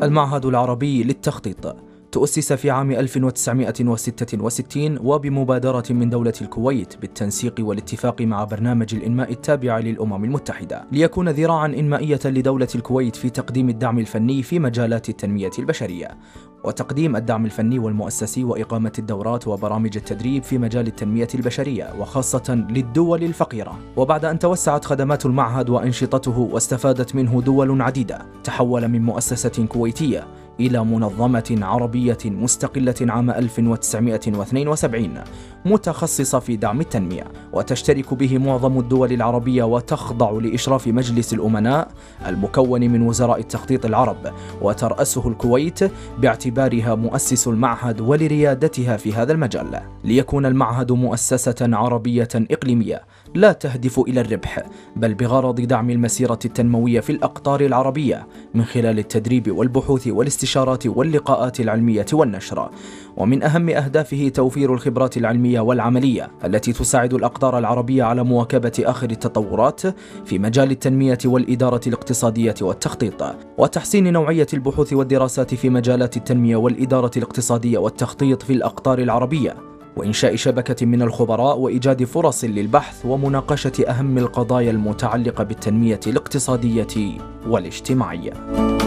المعهد العربي للتخطيط تؤسس في عام 1966 وبمبادرة من دولة الكويت بالتنسيق والاتفاق مع برنامج الإنماء التابع للأمم المتحدة، ليكون ذراعاً إنمائية لدولة الكويت في تقديم الدعم الفني في مجالات التنمية البشرية، وتقديم الدعم الفني والمؤسسي وإقامة الدورات وبرامج التدريب في مجال التنمية البشرية وخاصة للدول الفقيرة. وبعد أن توسعت خدمات المعهد وأنشطته واستفادت منه دول عديدة، تحول من مؤسسة كويتية إلى منظمة عربية مستقلة عام 1972 متخصصة في دعم التنمية، وتشترك به معظم الدول العربية وتخضع لإشراف مجلس الأمناء المكون من وزراء التخطيط العرب، وترأسه الكويت باعتبارها مؤسس المعهد ولريادتها في هذا المجال، ليكون المعهد مؤسسة عربية إقليمية لا تهدف إلى الربح، بل بغرض دعم المسيرة التنموية في الأقطار العربية من خلال التدريب والبحوث والاستشارات واللقاءات العلمية والنشر. ومن أهم أهدافه توفير الخبرات العلمية والعملية التي تساعد الأقطار العربية على مواكبة آخر التطورات في مجال التنمية والإدارة الاقتصادية والتخطيط، وتحسين نوعية البحوث والدراسات في مجالات التنمية والإدارة الاقتصادية والتخطيط في الأقطار العربية، وإنشاء شبكة من الخبراء وإيجاد فرص للبحث ومناقشة أهم القضايا المتعلقة بالتنمية الاقتصادية والاجتماعية.